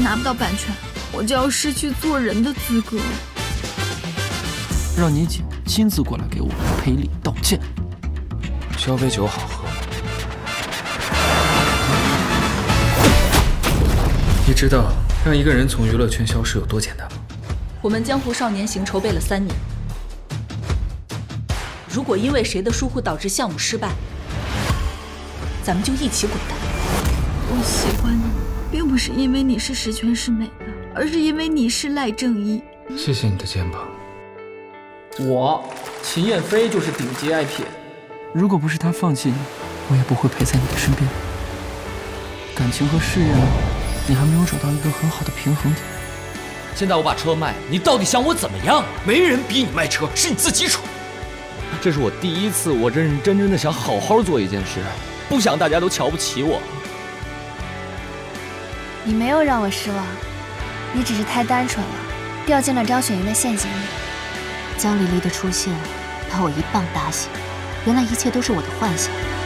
拿不到版权，我就要失去做人的资格。 让你姐亲自过来给我赔礼道歉。 交杯酒好喝。你知道让一个人从娱乐圈消失有多简单吗？ 我们江湖少年行筹备了3年，如果因为谁的疏忽导致项目失败，咱们就一起滚蛋。 我喜欢你，并不是因为你是十全十美的，而是因为你是赖正一。 谢谢你的肩膀。 我秦燕飞就是顶级 IP。 如果不是他放弃你，我也不会陪在你的身边。感情和事业呢，你还没有找到一个很好的平衡点。 现在我把车卖，你到底想我怎么样？ 没人逼你卖车，是你自己蠢。 这是我第一次，我认认真真的想好好做一件事，不想大家都瞧不起我。 你没有让我失望，你只是太单纯了，掉进了张雪迎的陷阱里。 江离离的出现把我一棒打醒，原来一切都是我的幻想。